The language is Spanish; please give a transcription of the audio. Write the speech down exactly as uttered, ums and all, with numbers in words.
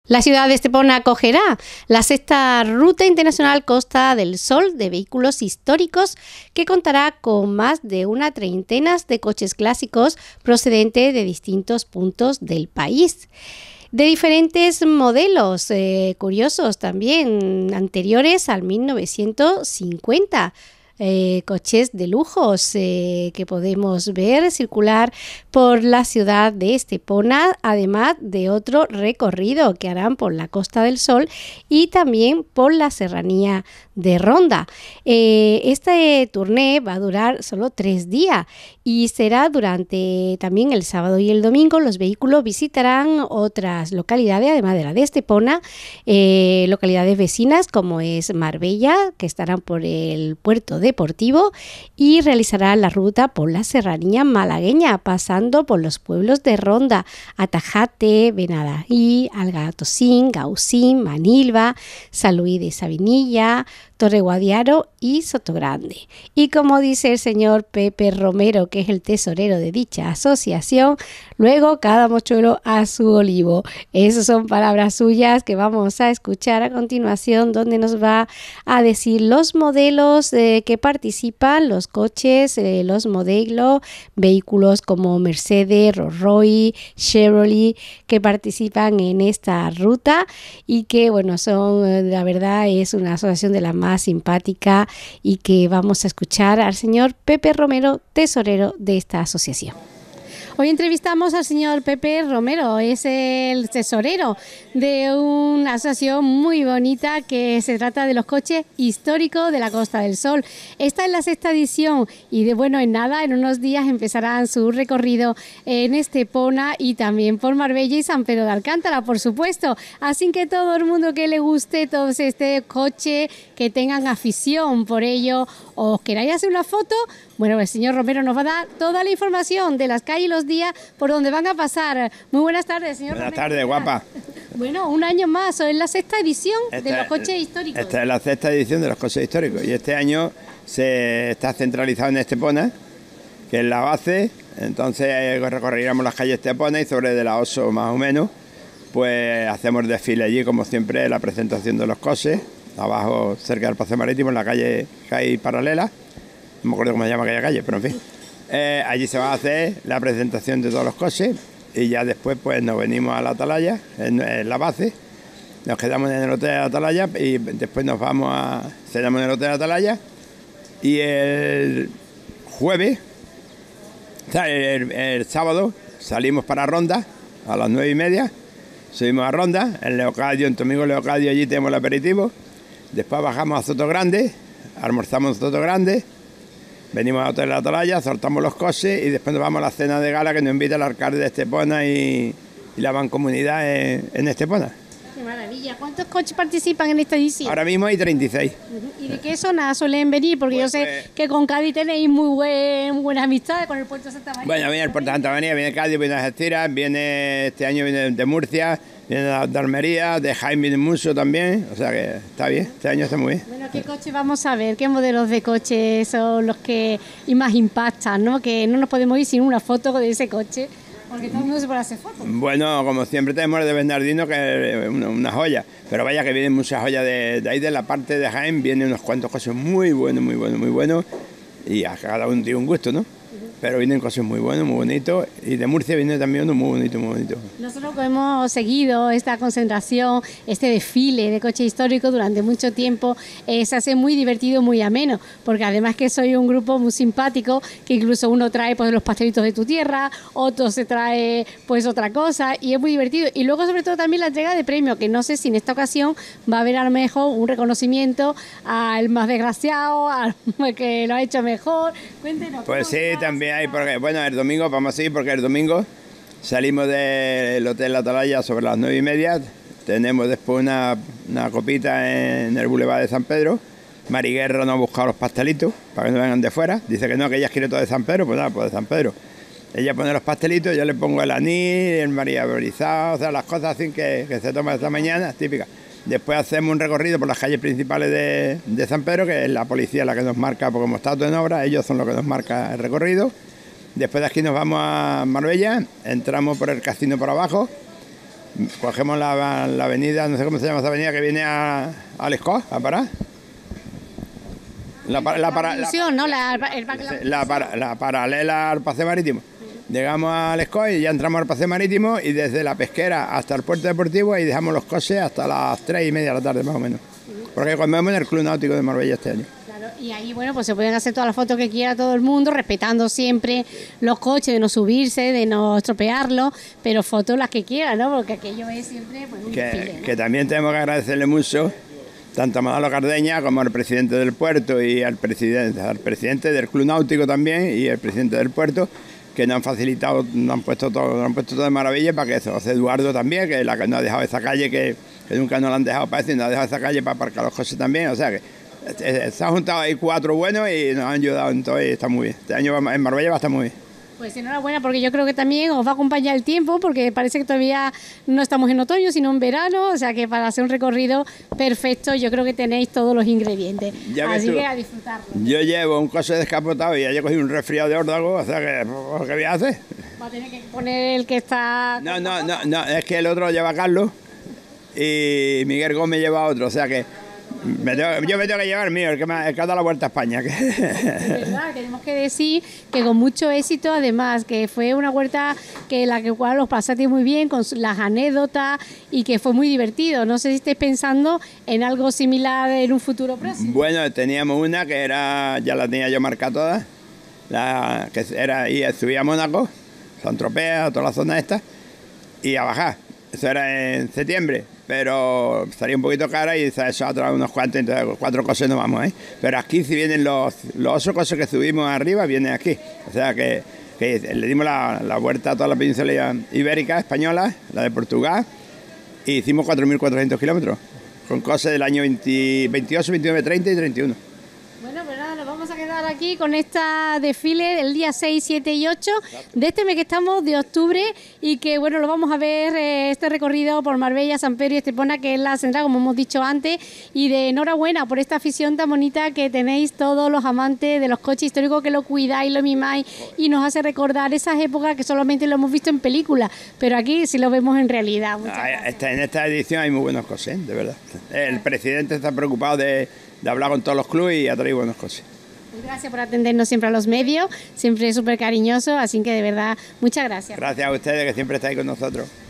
La ciudad de Estepona acogerá la sexta Ruta Internacional Costa del Sol de vehículos históricos, que contará con más de una treintena de coches clásicos procedentes de distintos puntos del país. De diferentes modelos, eh, curiosos también, anteriores al mil novecientos cincuenta. Eh, coches de lujos eh, que podemos ver circular por la ciudad de Estepona, además de otro recorrido que harán por la Costa del Sol y también por la serranía de Ronda. Eh, este tourné va a durar solo tres días y será durante también el sábado y el domingo. Los vehículos visitarán otras localidades, además de la de Estepona, eh, localidades vecinas como es Marbella, que estarán por el puerto deportivo, y realizarán la ruta por la serranía malagueña, pasando por los pueblos de Ronda, Atajate, Benadaí, Algatocín, Gaucín, Manilva, San Luis de Sabinilla, Torre Guadiaro y Sotogrande. Y como dice el señor Pepe Romero, que es el tesorero de dicha asociación, luego cada mochuelo a su olivo. Esas son palabras suyas que vamos a escuchar a continuación, donde nos va a decir los modelos eh, que participan, los coches, eh, los modelos, vehículos como Mercedes, Rolls Royce, Chevrolet, que participan en esta ruta y que, bueno, son, la verdad, es una asociación de la más simpática, y que vamos a escuchar al señor Pepe Romero, tesorero de esta asociación. Hoy entrevistamos al señor Pepe Romero, es el tesorero de una asociación muy bonita que se trata de los coches históricos de la Costa del Sol. Esta es la sexta edición y de bueno en nada, en unos días empezarán su recorrido en Estepona y también por Marbella y San Pedro de Alcántara, por supuesto. Así que todo el mundo que le guste todo este coche, que tengan afición por ello o os queráis hacer una foto, bueno, el señor Romero nos va a dar toda la información de las calles y los días por donde van a pasar. Muy buenas tardes, señor Buenas Romero. tardes, guapa. Bueno, un año más, es la sexta edición Esta, de los coches históricos. Esta es la sexta edición de los coches históricos y este año se está centralizado en Estepona, que es la base. Entonces recorreremos las calles Estepona y sobre de la Oso más o menos, pues hacemos desfile allí, como siempre, la presentación de los coches, abajo cerca del Paseo Marítimo, en la calle que hay paralela. No me acuerdo cómo se llama aquella calle, pero en fin. Eh, allí se va a hacer la presentación de todos los coches y ya después pues nos venimos a la Atalaya, en, en la base, nos quedamos en el hotel Atalaya y después nos vamos a cenamos en el hotel Atalaya y el jueves, o sea, el, el sábado salimos para Ronda a las nueve y media, subimos a Ronda, en Leocadio, en tu amigo Leocadio, allí tenemos el aperitivo, después bajamos a Sotogrande, almorzamos en Sotogrande. Venimos al Hotel Atalaya, soltamos los coches y después nos vamos a la cena de gala que nos invita el alcalde de Estepona y, y la mancomunidad en, en Estepona. ¡Qué maravilla! ¿Cuántos coches participan en esta edición? Ahora mismo hay treinta y seis. Uh-huh. ¿Y de qué zona suelen venir? Porque pues, yo sé pues, que con Cádiz tenéis muy, buen, muy buenas amistades con el puerto de Santa María. Bueno, viene el puerto de Santa María, viene Cádiz, viene Algeciras, viene este año viene de Murcia, viene de Almería, de Jaén viene mucho también, o sea que está bien, este año está muy bien. Bueno, ¿qué coches vamos a ver? ¿Qué modelos de coches son los que más impactan, ¿no? Que no nos podemos ir sin una foto de ese coche, porque todo el mundo se puede hacer fotos. Bueno, como siempre tenemos el de Bernardino, que es una, una joya, pero vaya que vienen muchas joyas de, de ahí, de la parte de Jaén, vienen unos cuantos coches muy buenos, muy buenos, muy buenos, y a cada uno tiene un gusto, ¿no? Pero vienen cosas muy buenas, muy bonitos, y de Murcia viene también uno muy bonito, muy bonito. Nosotros hemos seguido esta concentración, este desfile de coches históricos durante mucho tiempo, eh, se hace muy divertido, muy ameno, porque además que soy un grupo muy simpático, que incluso uno trae pues los pastelitos de tu tierra, otro se trae pues otra cosa, y es muy divertido. Y luego sobre todo también la entrega de premios, que no sé si en esta ocasión va a haber a lo mejor un reconocimiento al más desgraciado, al que lo ha hecho mejor. Cuéntenos. Pues sí, también hay, porque bueno, el domingo vamos a ir, porque el domingo salimos del Hotel Atalaya sobre las nueve y media, tenemos después una, una copita en el Boulevard de San Pedro. Mariguerra nos ha buscado los pastelitos para que no vengan de fuera, dice que no, que ella quiere todo de San Pedro, pues nada, pues de San Pedro. Ella pone los pastelitos, yo le pongo el anís, el María Berizado, o sea, las cosas así que, que se toman esta mañana, típicas. Después hacemos un recorrido por las calles principales de, de San Pedro, que es la policía la que nos marca, porque como está todo en obra, ellos son los que nos marcan el recorrido. Después de aquí nos vamos a Marbella, entramos por el casino por abajo, cogemos la, la avenida, no sé cómo se llama esa avenida que viene a, a Lescos, a parar. La, la, la, para, la, ¿no? la, el, la, para, la paralela al paseo marítimo. Llegamos a Lescos y ya entramos al paseo marítimo y desde la pesquera hasta el puerto deportivo y dejamos los coches hasta las tres y media de la tarde más o menos. Porque comemos en el Club Náutico de Marbella este año. Claro, y ahí bueno, pues se pueden hacer todas las fotos que quiera todo el mundo, respetando siempre los coches, de no subirse, de no estropearlos, pero fotos las que quieran, ¿no? Porque aquello es siempre pues, un que, desfile, ¿no? Que también tenemos que agradecerle mucho tanto a Manolo Cardeña como al presidente del puerto y al presidente, al presidente del Club Náutico también y el presidente del puerto, que nos han facilitado, nos han puesto todo, nos han puesto todo de maravilla para que eso, José Eduardo también, que la que nos ha dejado esa calle, que, que nunca nos la han dejado para eso, y nos ha dejado esa calle para aparcar los coches también, o sea que se han juntado ahí cuatro buenos y nos han ayudado en todo y está muy bien. Este año en Marbella va a estar muy bien. Pues enhorabuena, porque yo creo que también os va a acompañar el tiempo, porque parece que todavía no estamos en otoño, sino en verano, o sea que para hacer un recorrido perfecto yo creo que tenéis todos los ingredientes, ya así tú, que a disfrutarlo. Yo llevo un coche descapotado y ya he cogido un resfriado de órdago, o sea que, ¿qué voy a hacer? Va a tener que poner el que está... No, no, no, no, es que el otro lo lleva Carlos y Miguel Gómez lleva otro, o sea que Me tengo, yo me tengo que llevar el mío, el que, me, el que ha dado la vuelta a España. Que... ¿Verdad? Tenemos que decir que con mucho éxito, además, que fue una huerta que la que cual los pasaste muy bien, con las anécdotas y que fue muy divertido. No sé si estáis pensando en algo similar en un futuro próximo. Bueno, teníamos una que era, ya la tenía yo marcada toda, la, que era ir a subir a Mónaco, San Tropez, toda la zona esta, y a bajar. Eso era en septiembre, pero estaría un poquito cara y eso a traer unos cuantos, entonces cuatro cosas no vamos, ¿eh? Pero aquí si vienen los, los ocho cosas que subimos arriba, vienen aquí. O sea que, que le dimos la, la vuelta a toda la península ibérica, española, la de Portugal, y hicimos cuatro mil cuatrocientos kilómetros, con cosas del año veinte, veintiocho, veintinueve, treinta y treinta y uno. Bueno, pues nada, nos vamos a quedar aquí con esta desfile del día seis, siete y ocho de este mes que estamos de octubre y que bueno, lo vamos a ver eh, este recorrido por Marbella, San Pedro y Estepona, que es la central, como hemos dicho antes, y de enhorabuena por esta afición tan bonita que tenéis todos los amantes de los coches históricos, que lo cuidáis, lo mimáis y nos hace recordar esas épocas que solamente lo hemos visto en películas, pero aquí sí lo vemos en realidad. Ah, esta, en esta edición hay muy buenos coches, ¿eh? De verdad. El presidente está preocupado de, de hablar con todos los clubes y ha traído buenos coches. Gracias por atendernos siempre a los medios, siempre súper cariñoso, así que de verdad, muchas gracias. Gracias a ustedes que siempre estáis con nosotros.